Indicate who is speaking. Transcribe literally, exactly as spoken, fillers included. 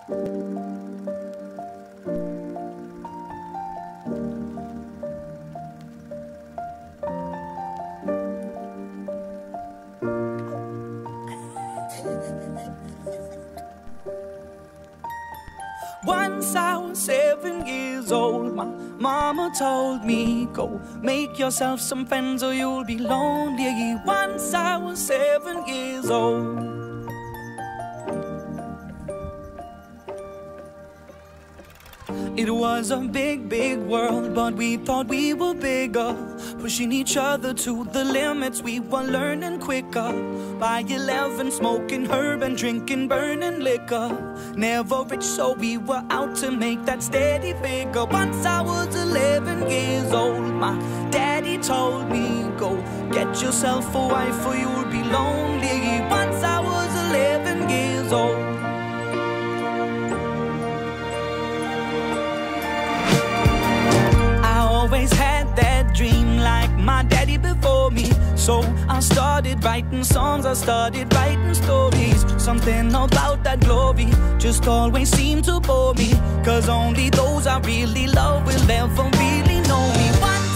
Speaker 1: Once I was seven years old, my mama told me, go make yourself some friends or you'll be lonely. Once I was seven years old. It was a big, big world, but we thought we were bigger, pushing each other to the limits. We were learning quicker. By eleven, smoking herb and drinking burning liquor. Never rich, so we were out to make that steady figure. Once I was eleven years old, my daddy told me, go get yourself a wife or you'll be lonely. Once I was eleven years old. Always had that dream like my daddy before me. So I started writing songs, I started writing stories. Something about that glory just always seemed to bore me, 'cause only those I really love will ever really know me. One